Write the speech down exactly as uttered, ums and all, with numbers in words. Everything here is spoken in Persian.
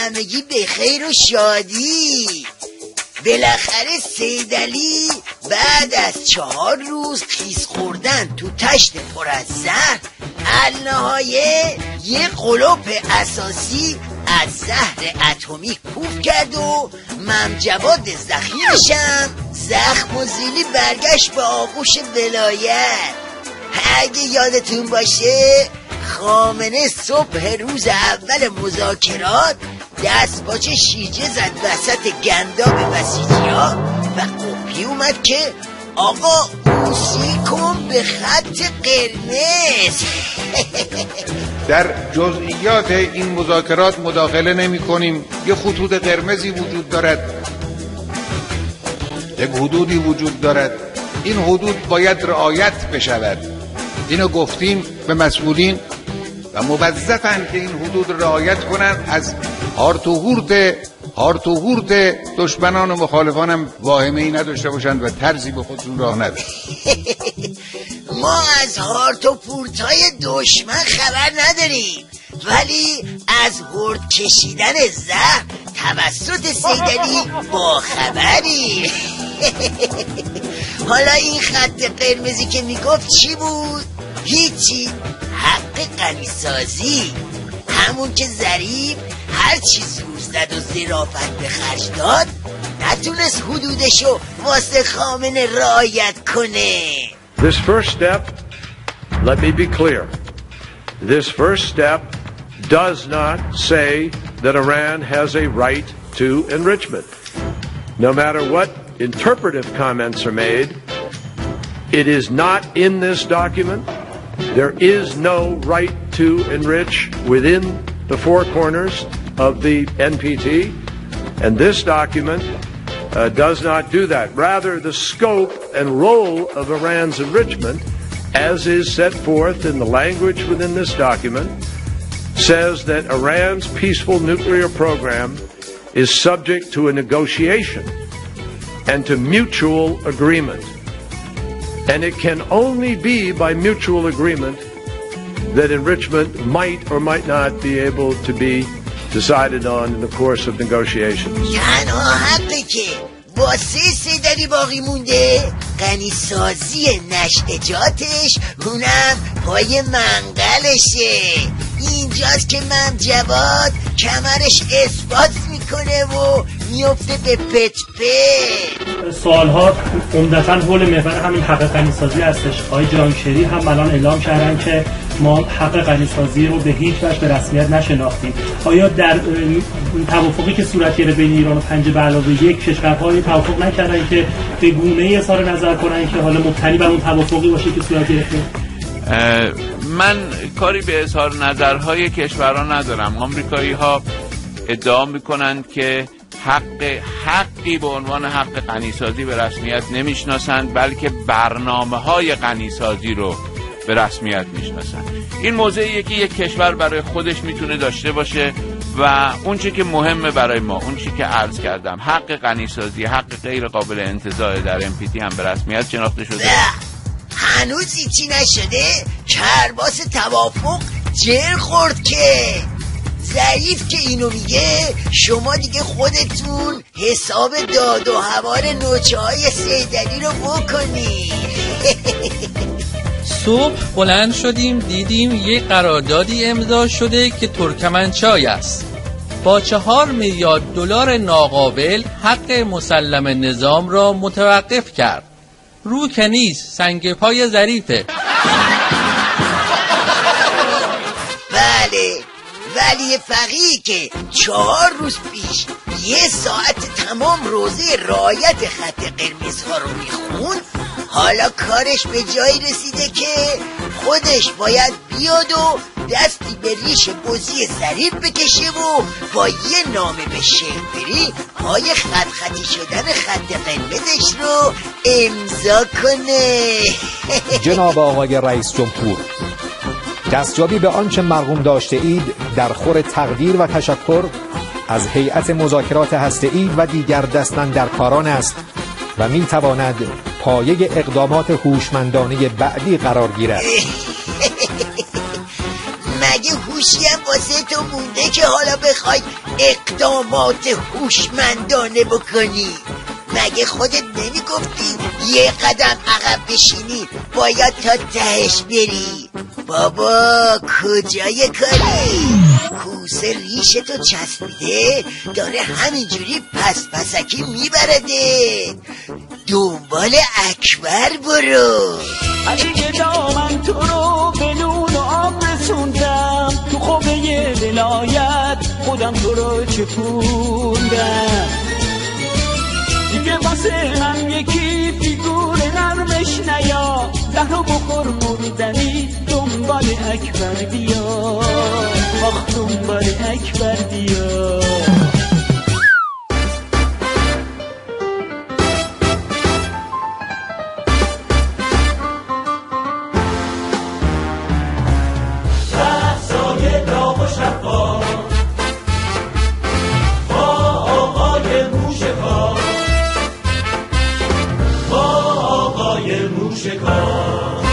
همگی به خیر و شادی. بالاخره سیدعلی بعد از چهار روز خیس خوردن تو تشت پر از زهر النهایه یه قلوپ اساسی از زهر اتمی کوف کرد و ممجواد ذخیرشم زخم و زیلی برگشت به آغوش ولایت. اگه یادتون باشه خامنه صبح روز اول مذاکرات دست باچه شیجه زد وسط گنداب بسیجی‌ها و قپی اومد که آقا موسی کن به خط قرمز. در جزئیات این مذاکرات مداخله نمی کنیم. یه خطوط قرمزی وجود دارد، یک حدودی وجود دارد، این حدود باید رعایت بشود. اینو گفتیم به مسئولین و موظفن که این حدود رعایت کنن. از هارت و هورت هارت و هورت دشمنان و مخالفانم واهمه‌ای نداشته باشند و طرزی به خودشون راه ندن. ما از هارت و پورتای دشمن خبر نداریم، ولی از هورت کشیدن زهر توسط سیدعلی با خبری. حالا این خط قرمزی که میگفت چی بود؟ هیچی، حق غنیسازی. همون که ظریف هر چی زور زد و ظرافت به خرج داد نتونست حدودشو واسه خامنه رعایت کنه. This first step, let me be clear, this first step does not say that Iran has a right to enrichment. No matter what interpretive comments are made, it is not in this document. There is no right to enrich within the four corners of the N P T, and this document uh, does not do that. Rather, the scope and role of Iran's enrichment, as is set forth in the language within this document, says that Iran's peaceful nuclear program is subject to a negotiation and to mutual agreement. And it can only be by mutual agreement that enrichment might or might not be able to be decided on in the course of negotiations. تنها حقی که واسه سیدعلی باقی مونده غنیسازی نشتجاتش، اونم پای منقلشه. اینجاست که ممجواد کمرش اثبات میکنه و میفته به پت پت. سوالها عمدتاً حول محور همین حق غنیسازی هستش. آقای جانکری هم الان اعلام کردن که ما حق غنیسازی رو به هیچ وجه به رسمیت نشناختیم. آیا در توافقی که صورت گرفت بین ایران و پنج به علاوه یک کشورهای توافق نکردن که به گونه‌ای اظهار نظر کنن که حالا مبتنی بر اون توافقی باشه که صورت گرفته؟ من کاری به اظهار نظرهای کشورها ندارم. آمریکایی ها ادعا میکنند که حق حقی به عنوان حق غنیسازی به رسمیت نمیشناسند، بلکه برنامه های غنیسازی رو به رسمیت میشناسند. این موضعیه که یک کشور برای خودش میتونه داشته باشه و اون چی که مهمه برای ما، اون چی که عرض کردم، حق غنیسازی، حق غیر قابل انتزاع در ام پی تی هم به رسمیت شناخته شده. هنوز هیچی نشده، کرباس توافق جر خورد که ضعیف که اینو میگه. شما دیگه خودتون حساب داد و هوار نوچه های سیدعلی رو بکنی. صبح بلند شدیم دیدیم یک قراردادی امضا شده که ترکمنچای است. با چهار میلیارد دلار ناقابل حق مسلم نظام را متوقف کرد. رو که نیست، سنگ پای ظریفه. بله، ولی فقیه که چهار روز پیش یه ساعت تمام روزه رعایت خط قرمزها رو میخوند، حالا کارش به جایی رسیده که خودش باید بیاد و دستی به ریش بزی ظریف بکشه و با یه نامه به شیخ بری پای خط خطی شدن خط قرمزش رو امضا کنه. جناب آقای رئیس جمهور، دستیابی به آنچه مرغوم داشته اید در خور تقدیر و تشکر از هیئت مذاکرات هسته‌ای و دیگر دستاندرکاران است و می تواند پایه اقدامات هوشمندانه بعدی قرار گیرد. مگه هوشی هم واسه خودتو مونده که حالا بخوای اقدامات هوشمندانه بکنی. مگه خودت نمیگفتی یه قدم عقب بشینی باید تا تهش بری؟ بابا کجای کاری؟ کوسه ریشتو چسبیده داره همینجوری پس پسکی میبرده. دنبال اکبر برو. اگه دامن تو رو به نون و آب رسوندم، تو خوبه ولایت خودم تو رو چپوندم. دیگه واسه هم یکی فیگور نرمش نیا، زهرو بخور مردنی دنبال اکبر بیا، آخ دنبال اکبر بیا. رقصای داغ و شفاف با آقای موشکار، با آقای موشکار.